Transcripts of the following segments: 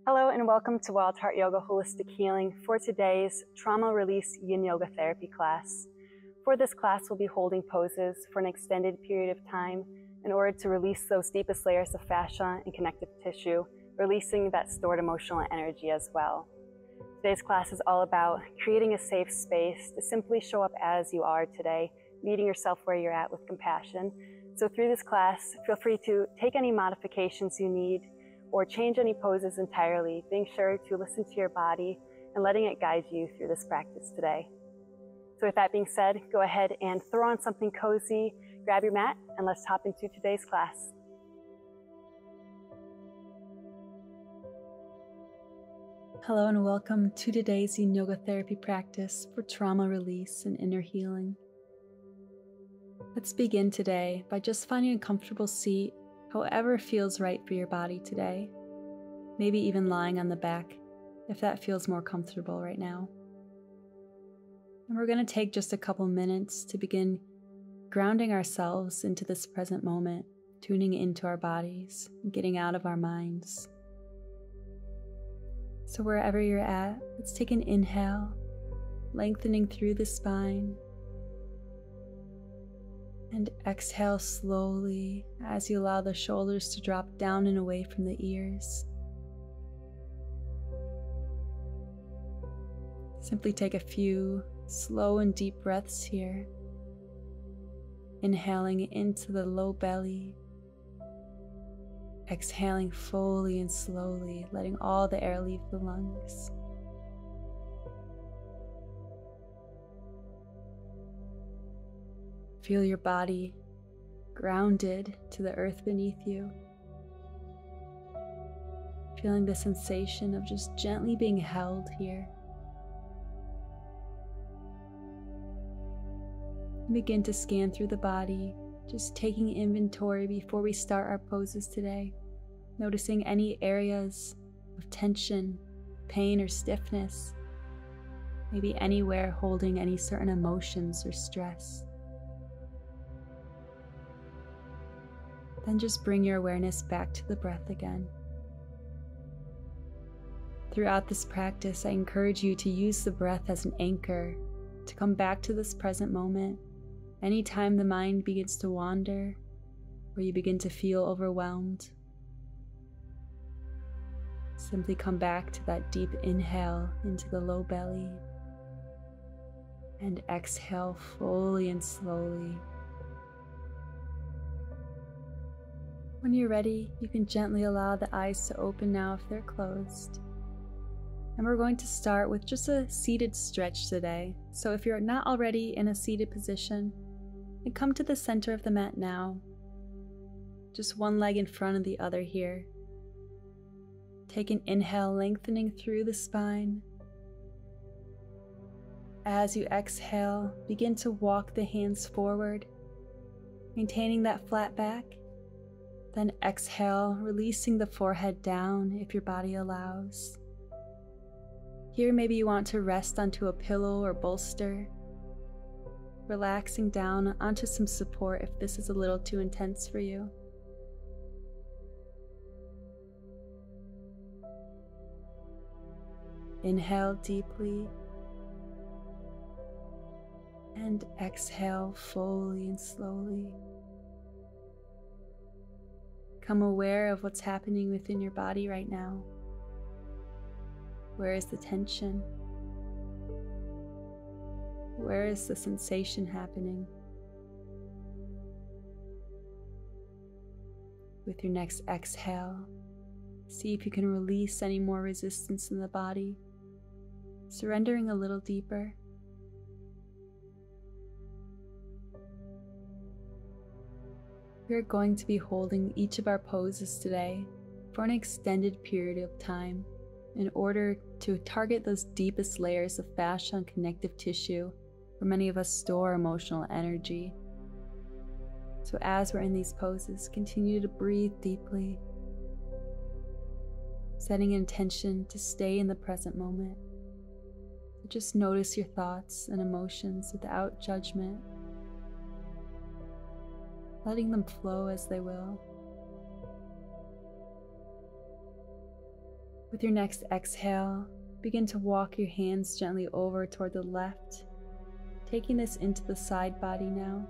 Hello and welcome to Wild Heart Yoga Holistic Healing for today's Trauma Release Yin Yoga Therapy class. For this class, we'll be holding poses for an extended period of time in order to release those deepest layers of fascia and connective tissue, releasing that stored emotional energy as well. Today's class is all about creating a safe space to simply show up as you are today, meeting yourself where you're at with compassion. So through this class, feel free to take any modifications you need or change any poses entirely, being sure to listen to your body and letting it guide you through this practice today. So with that being said, go ahead and throw on something cozy, grab your mat, and let's hop into today's class. Hello and welcome to today's Yin Yoga Therapy practice for trauma release and inner healing. Let's begin today by just finding a comfortable seat, however feels right for your body today. Maybe even lying on the back if that feels more comfortable right now. And we're going to take just a couple minutes to begin grounding ourselves into this present moment, tuning into our bodies, and getting out of our minds. So wherever you're at, let's take an inhale, lengthening through the spine, and exhale slowly as you allow the shoulders to drop down and away from the ears. Simply take a few slow and deep breaths here, inhaling into the low belly, exhaling fully and slowly, letting all the air leave the lungs. Feel your body grounded to the earth beneath you. Feeling the sensation of just gently being held here. Begin to scan through the body, just taking inventory before we start our poses today. Noticing any areas of tension, pain, or stiffness. Maybe anywhere holding any certain emotions or stress. Then just bring your awareness back to the breath again. Throughout this practice, I encourage you to use the breath as an anchor to come back to this present moment. Anytime the mind begins to wander or you begin to feel overwhelmed, simply come back to that deep inhale into the low belly and exhale fully and slowly. When you're ready, you can gently allow the eyes to open now if they're closed. And we're going to start with just a seated stretch today. So if you're not already in a seated position, and come to the center of the mat now. Just one leg in front of the other here. Take an inhale, lengthening through the spine. As you exhale, begin to walk the hands forward, maintaining that flat back. Then exhale, releasing the forehead down if your body allows. Here, maybe you want to rest onto a pillow or bolster, relaxing down onto some support if this is a little too intense for you. Inhale deeply and exhale fully and slowly. Become aware of what's happening within your body right now. Where is the tension? Where is the sensation happening? With your next exhale, see if you can release any more resistance in the body, surrendering a little deeper. We are going to be holding each of our poses today for an extended period of time in order to target those deepest layers of fascia and connective tissue where many of us store emotional energy. So as we're in these poses, continue to breathe deeply, setting an intention to stay in the present moment. Just notice your thoughts and emotions without judgment, letting them flow as they will. With your next exhale, begin to walk your hands gently over toward the left, taking this into the side body now.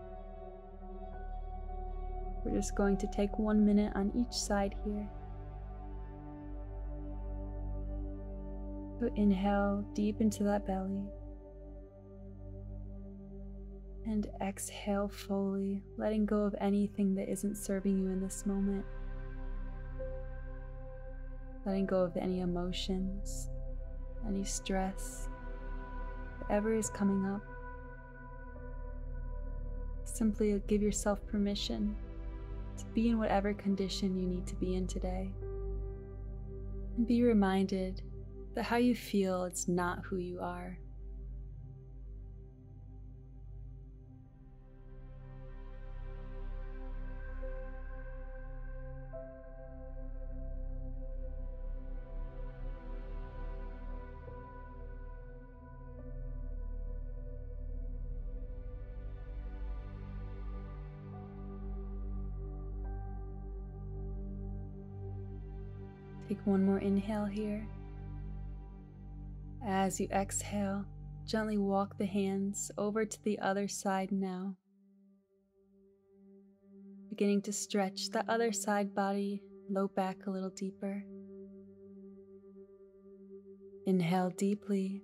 We're just going to take 1 minute on each side here. So inhale deep into that belly. And exhale fully, letting go of anything that isn't serving you in this moment. Letting go of any emotions, any stress, whatever is coming up. Simply give yourself permission to be in whatever condition you need to be in today. And be reminded that how you feel is not who you are. Take one more inhale here. As you exhale, gently walk the hands over to the other side now. Beginning to stretch that other side body, low back a little deeper. Inhale deeply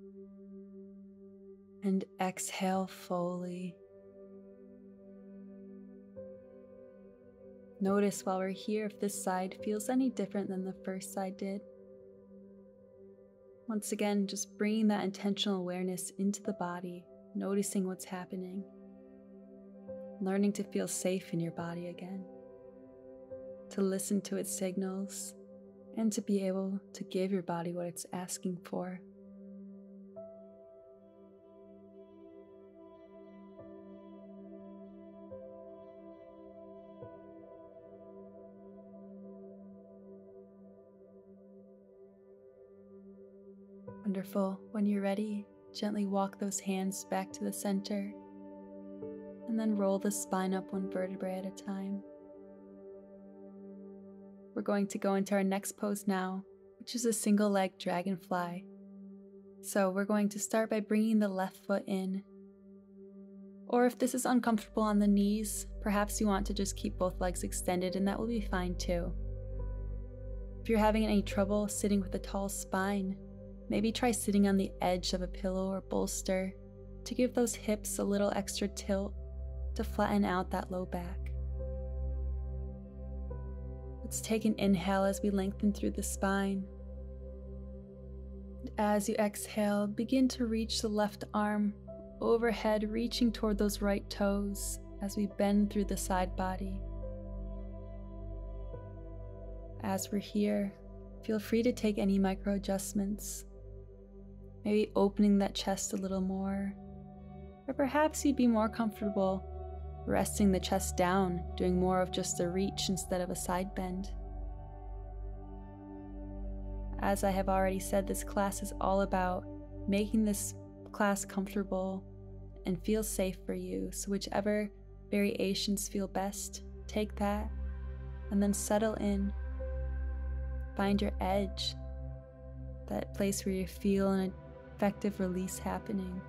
and exhale fully. Notice while we're here if this side feels any different than the first side did. Once again, just bringing that intentional awareness into the body, noticing what's happening, learning to feel safe in your body again, to listen to its signals, and to be able to give your body what it's asking for. Wonderful. When you're ready, gently walk those hands back to the center, and then roll the spine up one vertebrae at a time. We're going to go into our next pose now, which is a single leg dragonfly. So we're going to start by bringing the left foot in. Or if this is uncomfortable on the knees, perhaps you want to just keep both legs extended, and that will be fine too. If you're having any trouble sitting with a tall spine, maybe try sitting on the edge of a pillow or bolster to give those hips a little extra tilt to flatten out that low back. Let's take an inhale as we lengthen through the spine. And as you exhale, begin to reach the left arm overhead, reaching toward those right toes as we bend through the side body. As we're here, feel free to take any micro adjustments. Maybe opening that chest a little more, or perhaps you'd be more comfortable resting the chest down, doing more of just a reach instead of a side bend. As I have already said, this class is all about making this class comfortable and feel safe for you. So whichever variations feel best, take that and then settle in. Find your edge, that place where you feel an effective release happening.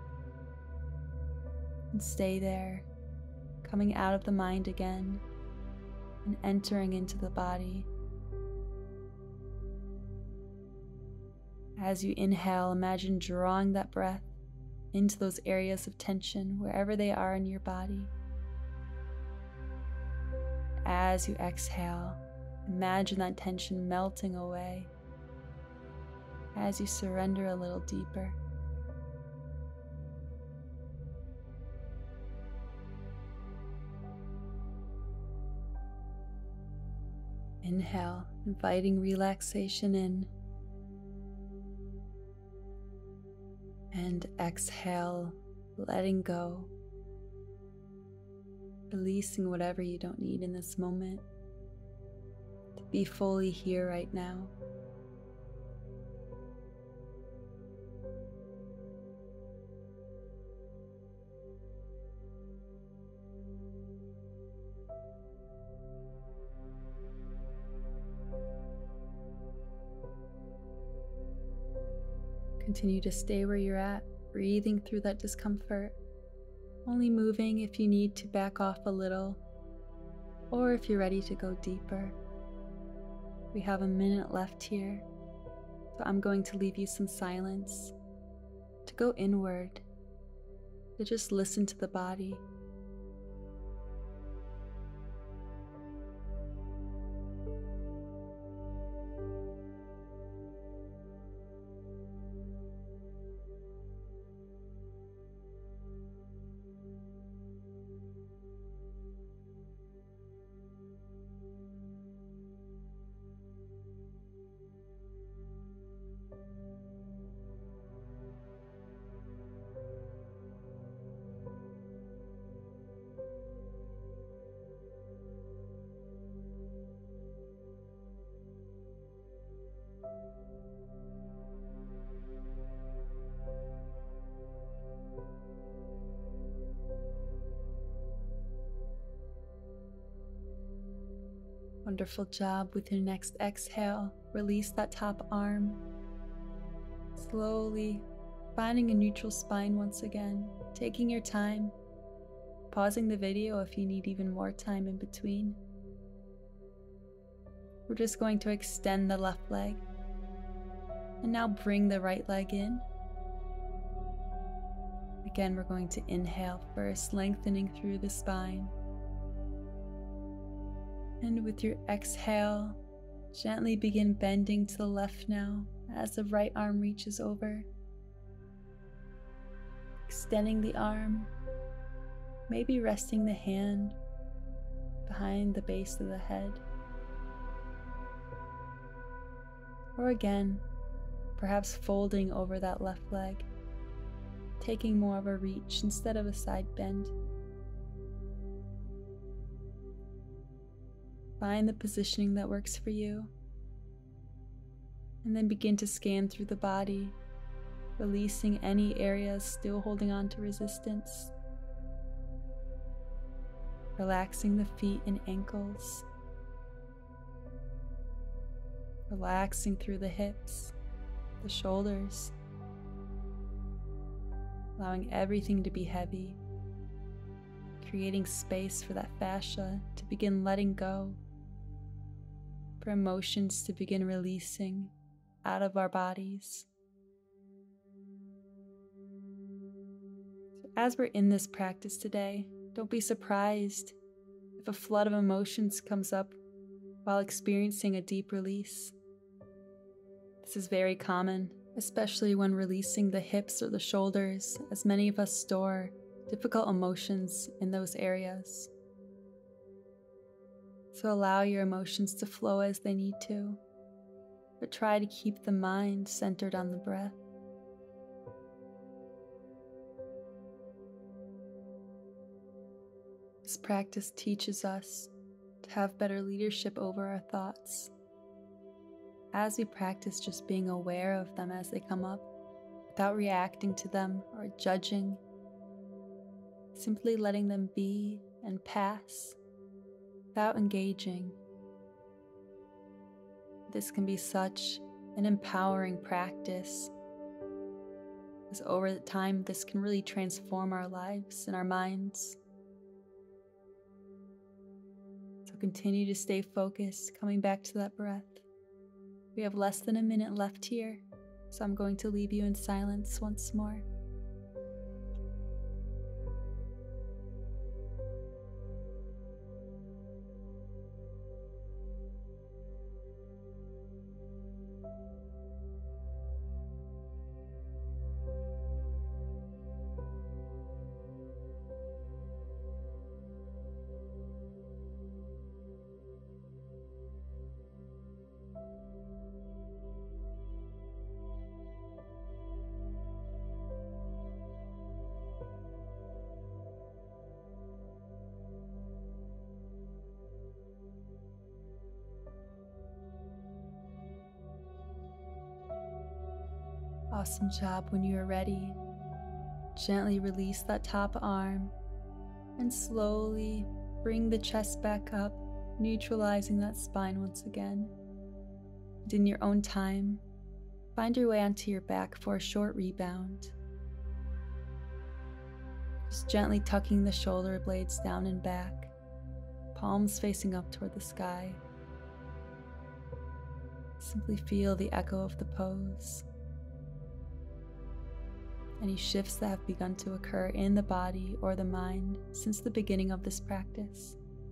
And stay there, coming out of the mind again and entering into the body. As you inhale, imagine drawing that breath into those areas of tension, wherever they are in your body. As you exhale, imagine that tension melting away as you surrender a little deeper. Inhale, inviting relaxation in. And exhale, letting go. Releasing whatever you don't need in this moment. To be fully here right now. Continue to stay where you're at, breathing through that discomfort, only moving if you need to back off a little, or if you're ready to go deeper. We have a minute left here, so I'm going to leave you some silence to go inward, to just listen to the body. Wonderful job. With your next exhale, release that top arm. Slowly finding a neutral spine once again, taking your time, pausing the video if you need even more time in between. We're just going to extend the left leg and now bring the right leg in. Again, we're going to inhale first, lengthening through the spine. And with your exhale, gently begin bending to the left now as the right arm reaches over. Extending the arm, maybe resting the hand behind the base of the head. Or again, perhaps folding over that left leg, taking more of a reach instead of a side bend. Find the positioning that works for you, and then begin to scan through the body, releasing any areas still holding on to resistance. Relaxing the feet and ankles. Relaxing through the hips, the shoulders. Allowing everything to be heavy. Creating space for that fascia to begin letting go. For emotions to begin releasing out of our bodies. So as we're in this practice today, don't be surprised if a flood of emotions comes up while experiencing a deep release. This is very common, especially when releasing the hips or the shoulders, as many of us store difficult emotions in those areas. So allow your emotions to flow as they need to, but try to keep the mind centered on the breath. This practice teaches us to have better leadership over our thoughts. As we practice just being aware of them as they come up, without reacting to them or judging, simply letting them be and pass without engaging. This can be such an empowering practice, as over time this can really transform our lives and our minds. So continue to stay focused, coming back to that breath. We have less than a minute left here, so I'm going to leave you in silence once more. Awesome job. When you are ready, gently release that top arm and slowly bring the chest back up, neutralizing that spine once again. And in your own time, find your way onto your back for a short rebound. Just gently tucking the shoulder blades down and back, palms facing up toward the sky. Simply feel the echo of the pose. Any shifts that have begun to occur in the body or the mind since the beginning of this practice.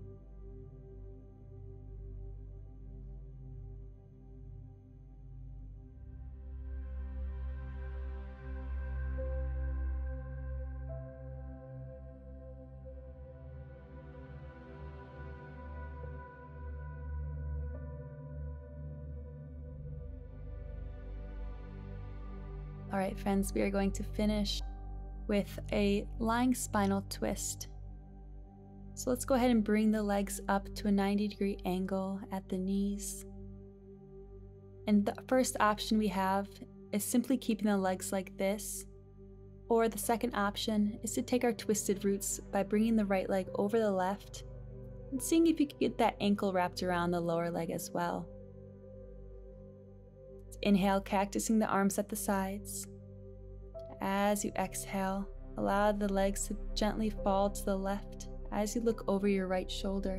All right, friends, we are going to finish with a lying spinal twist. So let's go ahead and bring the legs up to a 90-degree angle at the knees. And the first option we have is simply keeping the legs like this. Or the second option is to take our twisted roots by bringing the right leg over the left and seeing if you can get that ankle wrapped around the lower leg as well. Inhale, cactusing the arms at the sides. As you exhale, allow the legs to gently fall to the left as you look over your right shoulder.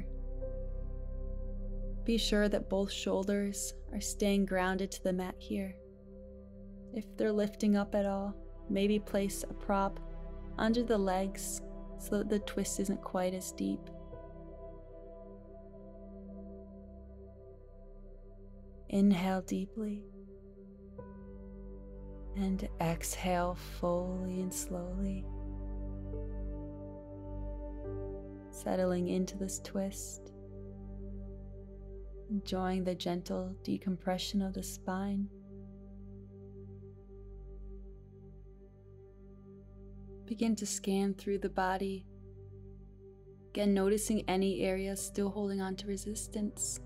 Be sure that both shoulders are staying grounded to the mat here. If they're lifting up at all, maybe place a prop under the legs so that the twist isn't quite as deep. Inhale deeply. And exhale fully and slowly. Settling into this twist. Enjoying the gentle decompression of the spine. Begin to scan through the body. Again, noticing any areas still holding on to resistance.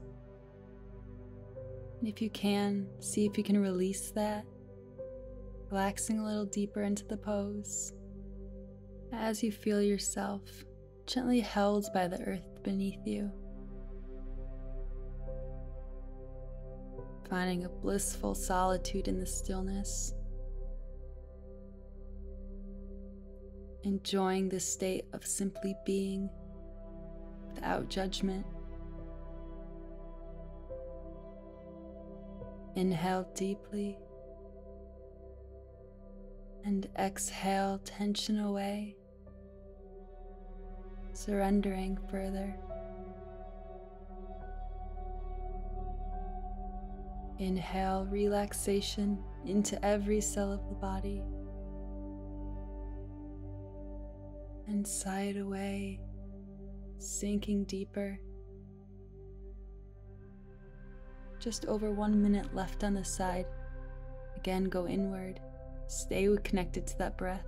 And if you can, see if you can release that. Relaxing a little deeper into the pose as you feel yourself gently held by the earth beneath you. Finding a blissful solitude in the stillness. Enjoying the state of simply being without judgment. Inhale deeply. And exhale tension away, surrendering further. Inhale relaxation into every cell of the body. And sigh it away, sinking deeper. Just over 1 minute left on the side. Again, go inward. Stay connected to that breath.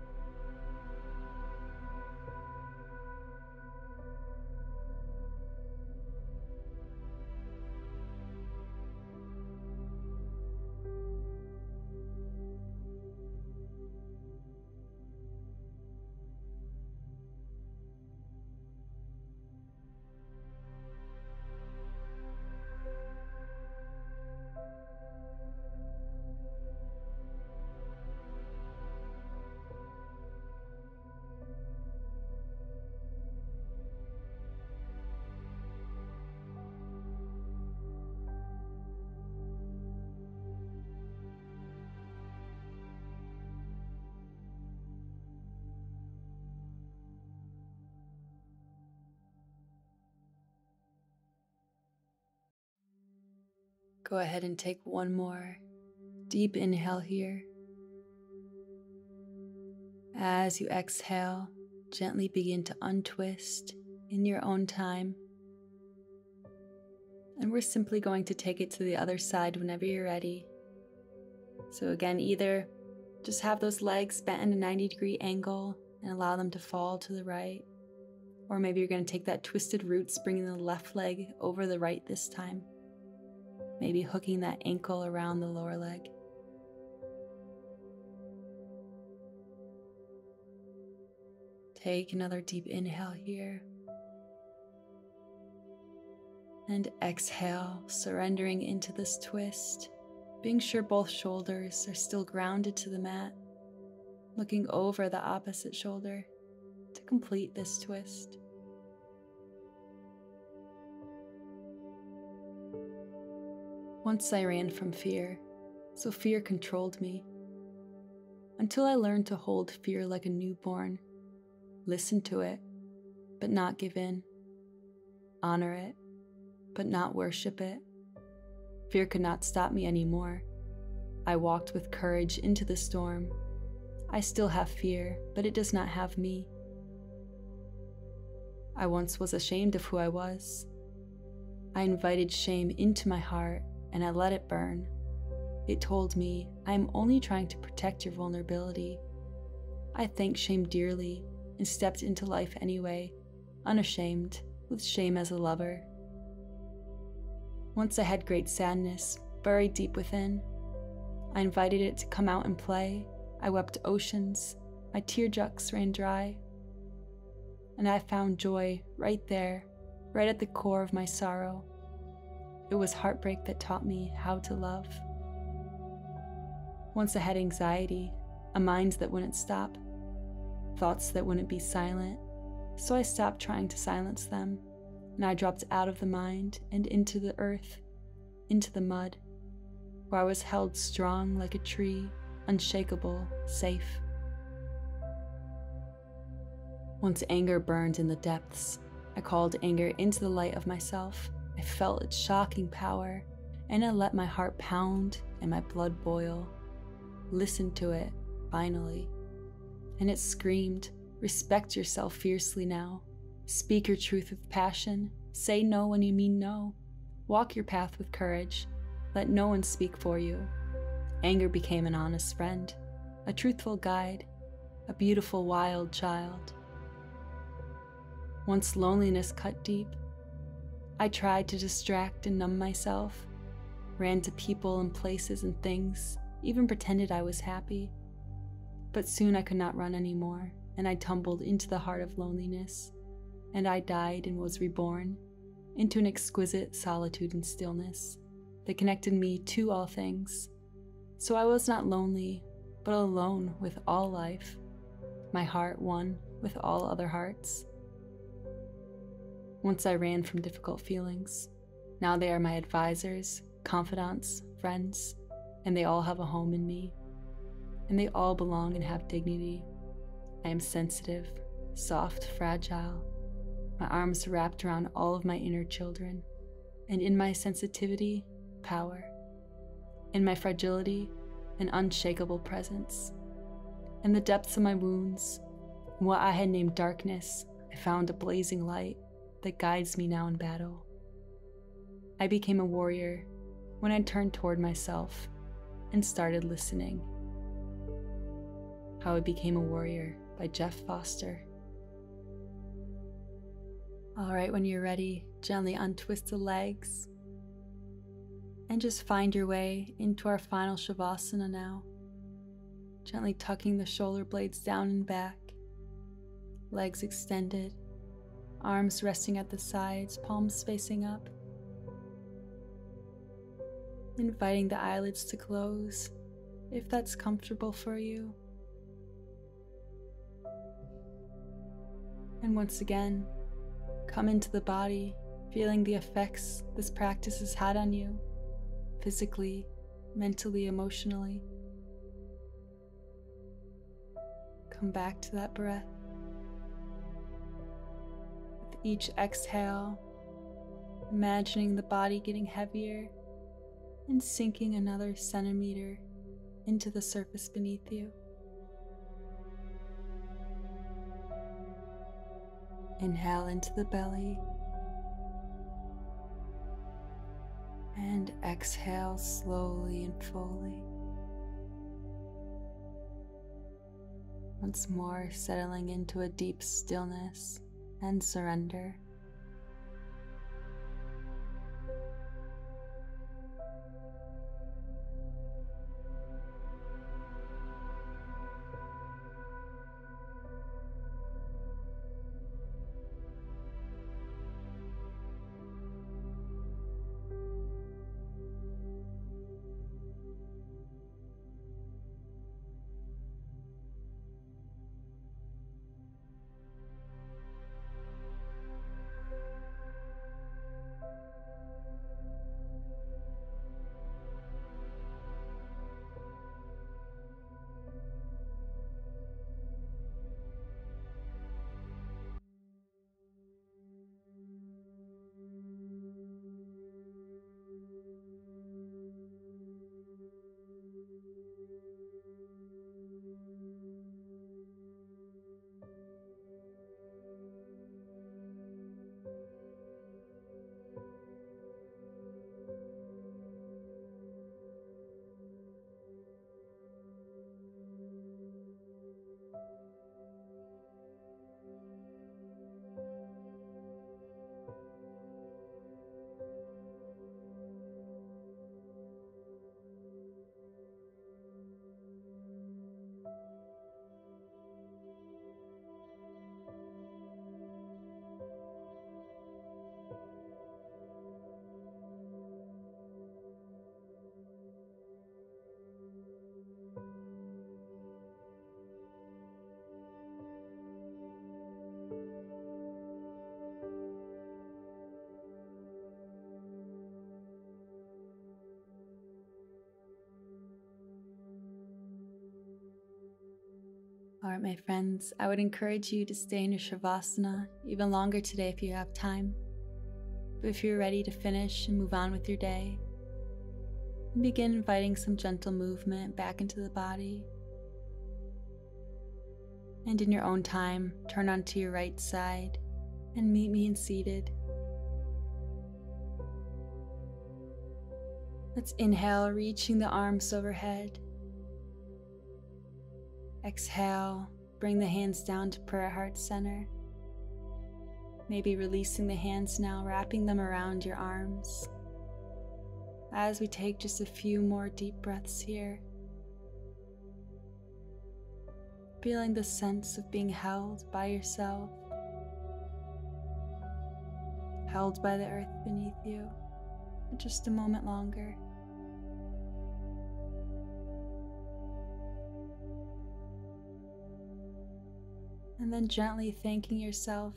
Go ahead and take one more deep inhale here. As you exhale, gently begin to untwist in your own time. And we're simply going to take it to the other side whenever you're ready. So again, either just have those legs bent in a 90-degree angle and allow them to fall to the right. Or maybe you're going to take that twisted roots, bringing the left leg over the right this time. Maybe hooking that ankle around the lower leg. Take another deep inhale here. And exhale, surrendering into this twist. being sure both shoulders are still grounded to the mat, looking over the opposite shoulder to complete this twist. Once I ran from fear, so fear controlled me, until I learned to hold fear like a newborn, listen to it, but not give in, honor it, but not worship it. Fear could not stop me anymore. I walked with courage into the storm. I still have fear, but it does not have me. I once was ashamed of who I was. I invited shame into my heart, and I let it burn. It told me, I am only trying to protect your vulnerability. I thanked shame dearly and stepped into life anyway, unashamed, with shame as a lover. Once I had great sadness buried deep within. I invited it to come out and play. I wept oceans, my tear ducts ran dry. And I found joy right there, right at the core of my sorrow. It was heartbreak that taught me how to love. Once I had anxiety, a mind that wouldn't stop, thoughts that wouldn't be silent, so I stopped trying to silence them, and I dropped out of the mind and into the earth, into the mud, where I was held strong like a tree, unshakable, safe. Once anger burned in the depths, I called anger into the light of myself. I felt its shocking power, and I let my heart pound and my blood boil. Listened to it, finally, and it screamed, "Respect yourself fiercely now. Speak your truth with passion. Say no when you mean no. Walk your path with courage. Let no one speak for you." Anger became an honest friend, a truthful guide, a beautiful wild child. Once loneliness cut deep, I tried to distract and numb myself, ran to people and places and things, even pretended I was happy. But soon I could not run anymore, and I tumbled into the heart of loneliness, and I died and was reborn into an exquisite solitude and stillness that connected me to all things. So I was not lonely, but alone with all life, my heart one with all other hearts. Once I ran from difficult feelings. Now they are my advisors, confidants, friends, and they all have a home in me. And they all belong and have dignity. I am sensitive, soft, fragile. My arms wrapped around all of my inner children. And in my sensitivity, power. In my fragility, an unshakable presence. In the depths of my wounds, in what I had named darkness, I found a blazing light that guides me now in battle. I became a warrior when I turned toward myself and started listening. How I Became a Warrior by Jeff Foster. All right, when you're ready, gently untwist the legs and just find your way into our final Shavasana now. Gently tucking the shoulder blades down and back, legs extended, arms resting at the sides, palms facing up. Inviting the eyelids to close, if that's comfortable for you. And once again, come into the body, feeling the effects this practice has had on you, physically, mentally, emotionally. Come back to that breath. With each exhale, imagining the body getting heavier and sinking another centimeter into the surface beneath you. Inhale into the belly and exhale slowly and fully. Once more, settling into a deep stillness and surrender. Alright, my friends, I would encourage you to stay in your Shavasana even longer today if you have time. But if you're ready to finish and move on with your day, begin inviting some gentle movement back into the body. And in your own time, turn onto your right side and meet me in seated. Let's inhale, reaching the arms overhead. Exhale, bring the hands down to prayer heart center. Maybe releasing the hands now, wrapping them around your arms. As we take just a few more deep breaths here, feeling the sense of being held by yourself, held by the earth beneath you for just a moment longer. And then gently thanking yourself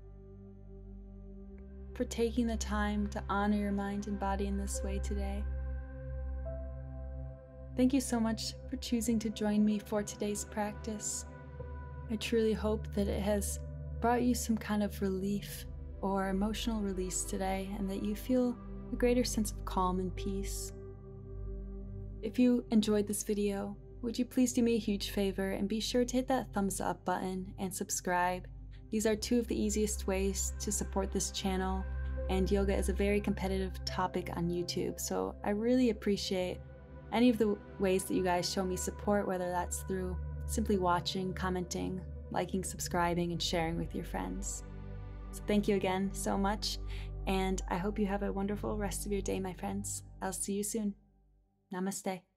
for taking the time to honor your mind and body in this way today. Thank you so much for choosing to join me for today's practice. I truly hope that it has brought you some kind of relief or emotional release today, and that you feel a greater sense of calm and peace. If you enjoyed this video, would you please do me a huge favor and be sure to hit that thumbs up button and subscribe. These are two of the easiest ways to support this channel, and yoga is a very competitive topic on YouTube, so I really appreciate any of the ways that you guys show me support, whether that's through simply watching, commenting, liking, subscribing, and sharing with your friends. So thank you again so much, and I hope you have a wonderful rest of your day, my friends. I'll see you soon. Namaste.